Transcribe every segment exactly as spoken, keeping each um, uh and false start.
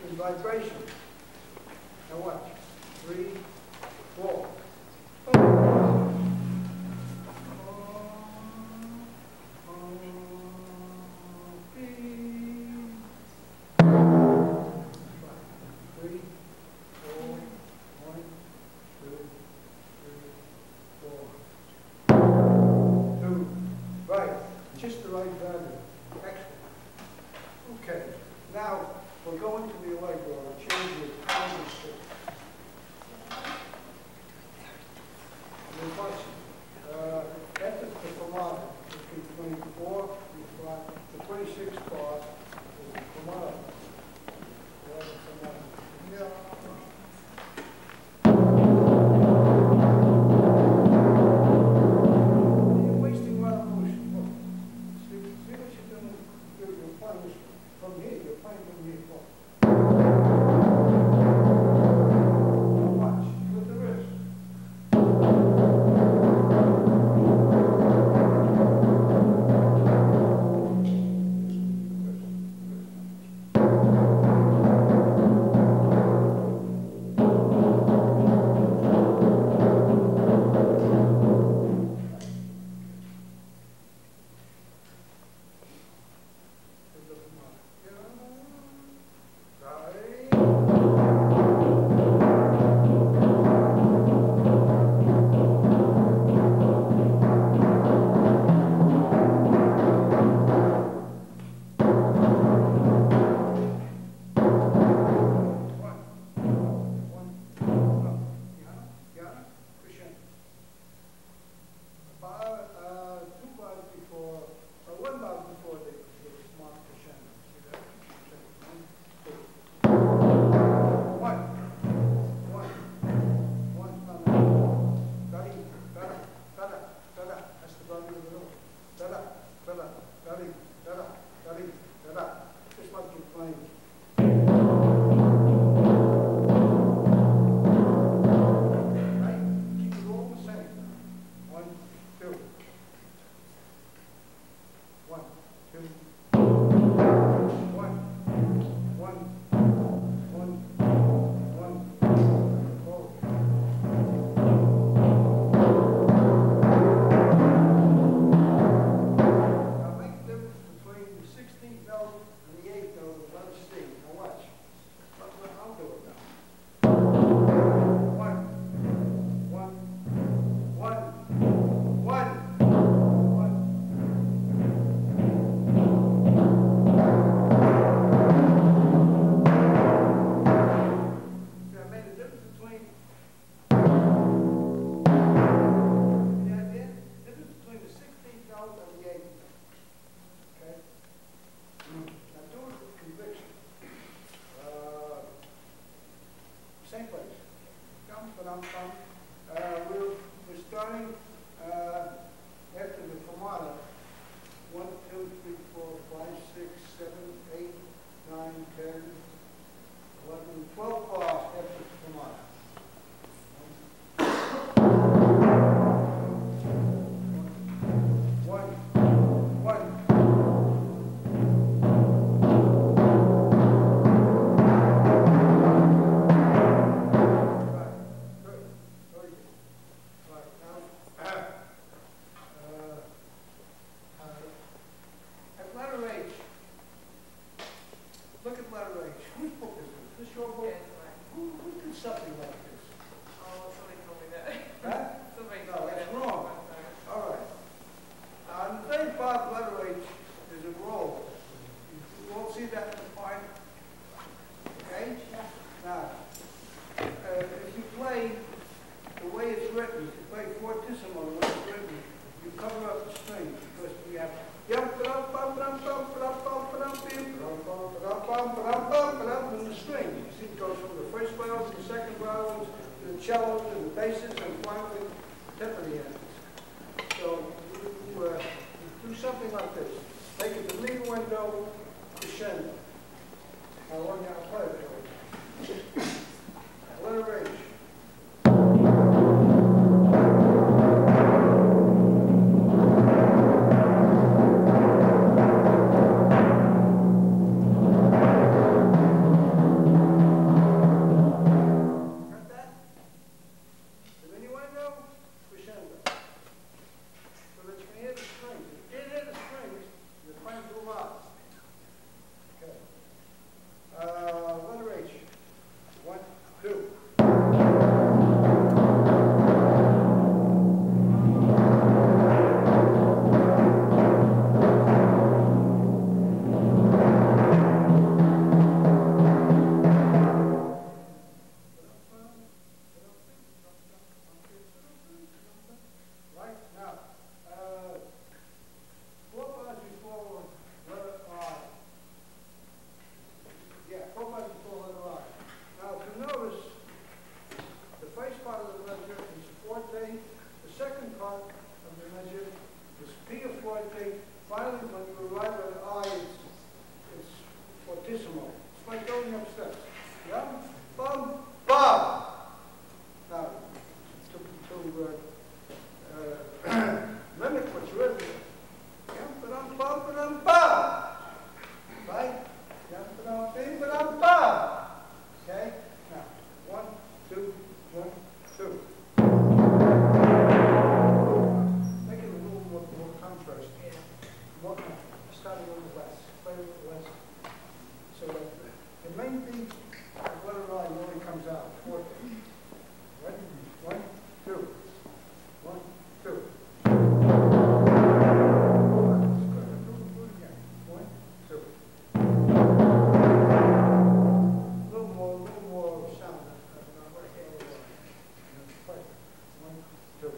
in vibration. Now watch. Three, four. Just the right value. Excellent. Okay. Now we're going to the allegro. I'll change the time of six. And watch. Uh, after the fermata, between twenty-four and five, the twenty-sixth part is the fermata. Yeah. From here, you're playing from here. Watch with the wrist. like going upstairs. Yum, bum, bum. Now, to, to uh, uh, mimic what's really there. Yum, ba-dum, bum, ba-dum, bum. Right? Yum, ba-dum, bing, ba-dum, bum. Okay? Now, one, two, one, two. Make it a little more, more contrast. Yeah. More contrast. Start a little less. Play a little less. So that the, the main thing, the letter I really comes out. Fourth. Ready? One, two. One, two. That's good. Do it again. One, two. A little more, a little more sound. That's not like it. That's perfect. One, two.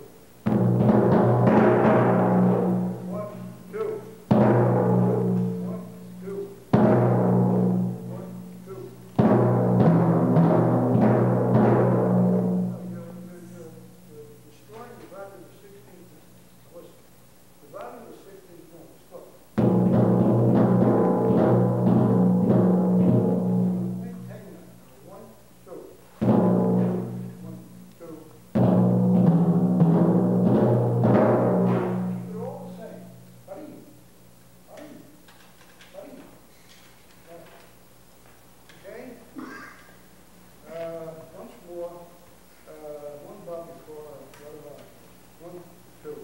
One, two. One, two. One, two. Destroying the value of the sixteenth. Listen, the value of the sixteenth note is look. Maintain that. One, two. One, two. Keep it all the same. Buddy. Buddy. Buddy. Okay? Uh, once more. Uh, one bar before the other bar. One, two.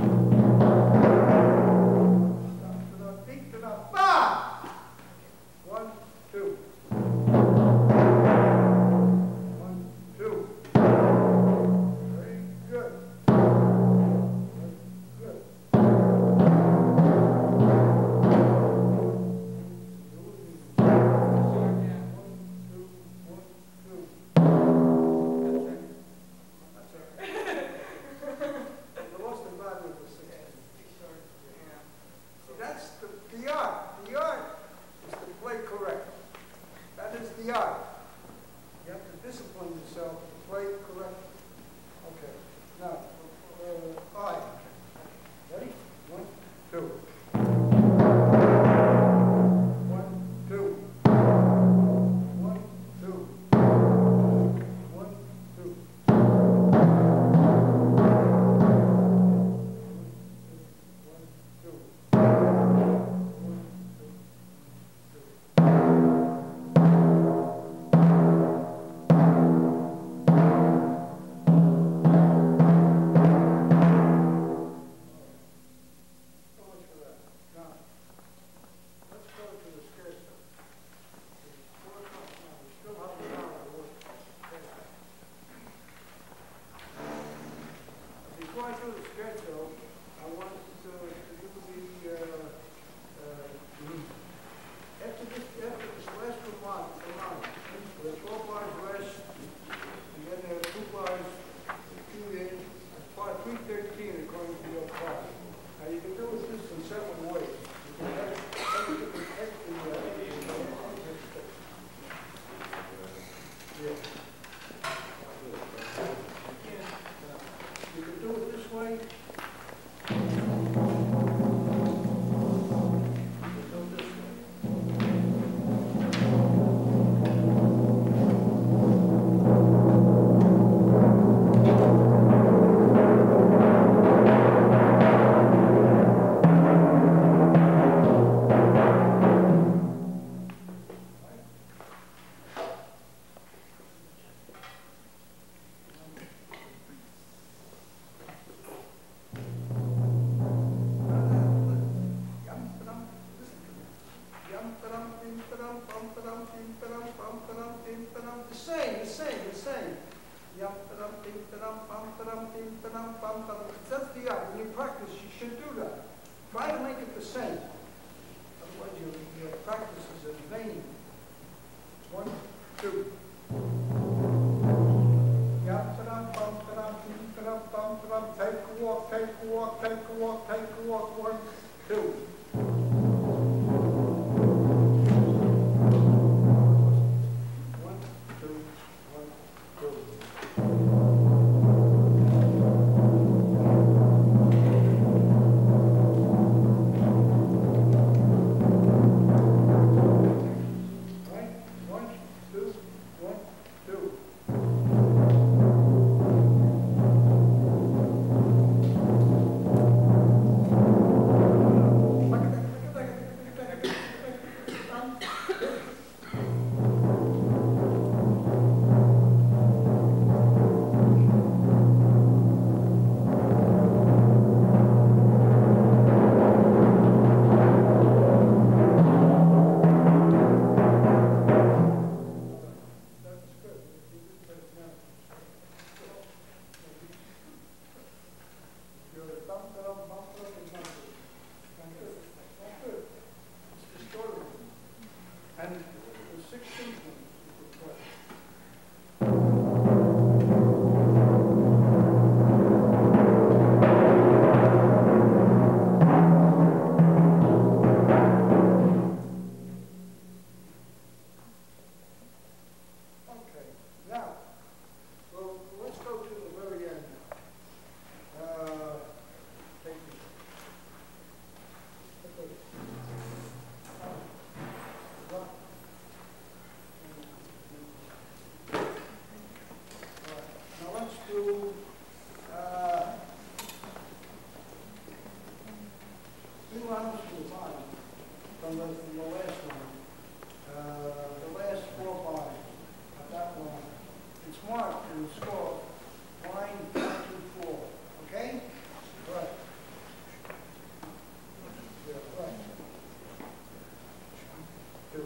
Stop to the beat to the bar. One, two. One, two. Very good. Very good. That's the, the art. The art is to play correct. That is the art. You have to discipline yourself to play correct. Okay. Now, uh, I. Ready? One, two. One, two. One, two. One, two. Before I do the scherzo, I want to, to do the, uh, uh, after this, after this last remark, remark, there are twelve bars rest, and then there are two bars, two in, that's part three thirteen according to your part. Now you can do this in several ways. You can have, have, you can have the, uh, yeah. You can do it this way. You can do it this way. The same, the same, the same. That's the art. When you practice, you should do that. Try to make it the same. Otherwise, your, your practice is in vain. One, two. Take a walk, take a walk, take a walk, take a walk. One, two. sixteenth one you could play. Okay, now, well, let's go to the very end now. Uh, take this. Okay. Uh, one. Now let's do uh, two rounds to the bottom from the, from the last one. Uh, the last four bars of that one. It's marked and it's called line one, two, four. Okay? Right. Yeah, right. Two.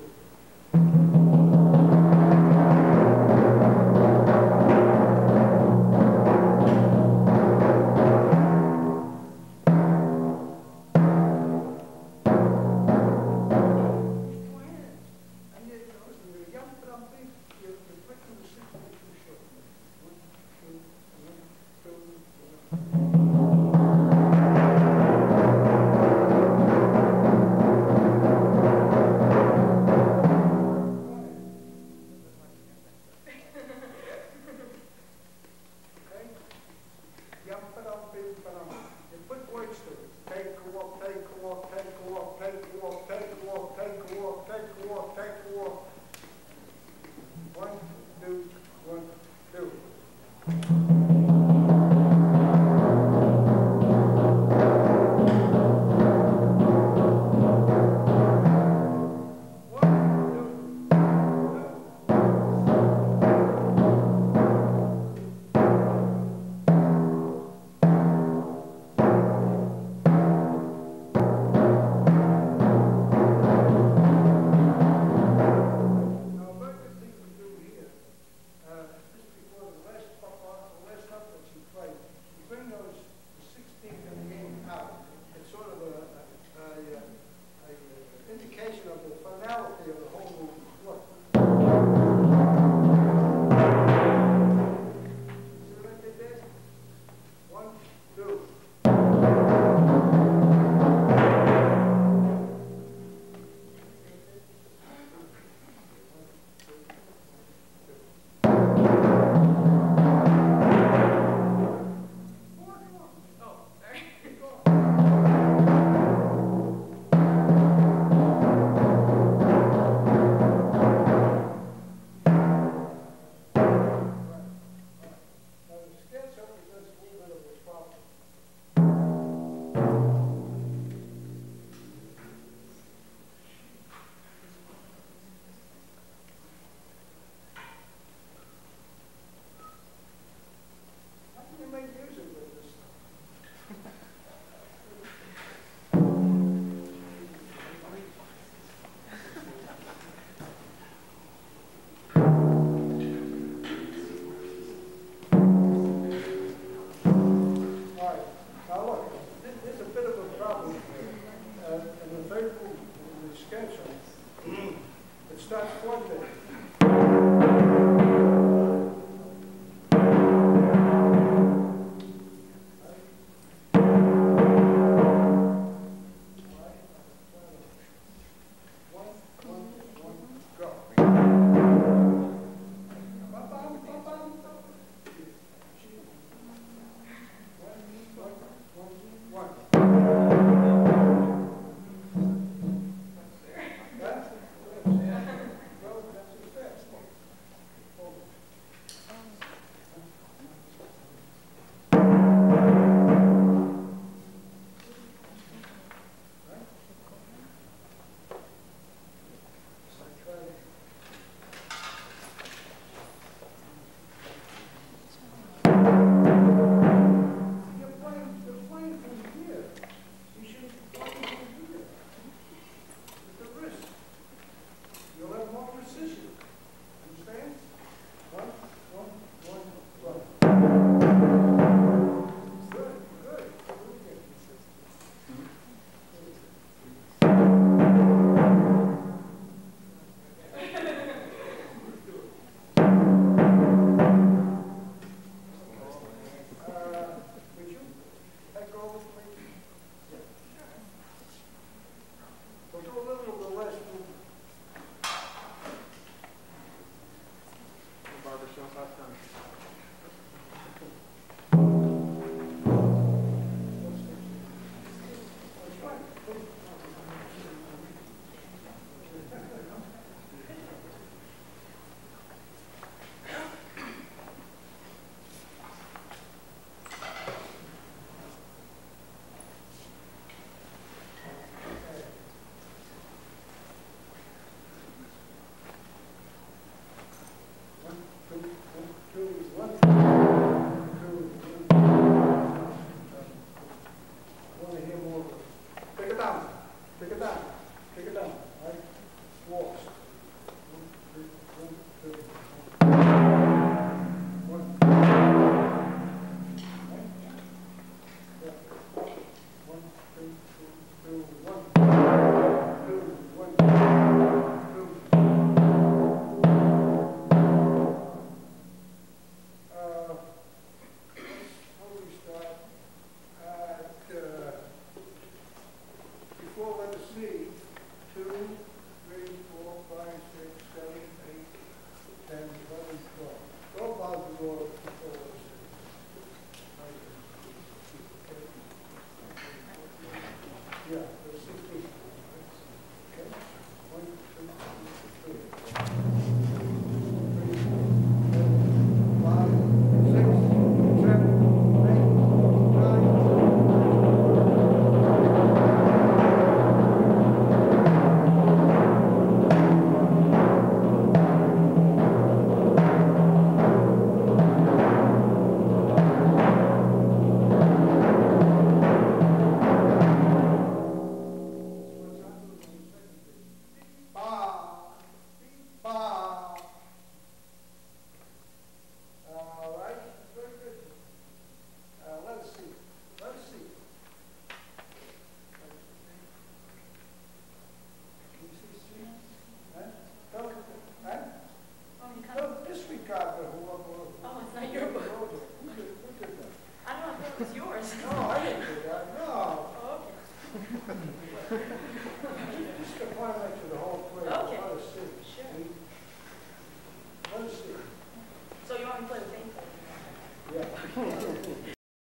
knows how to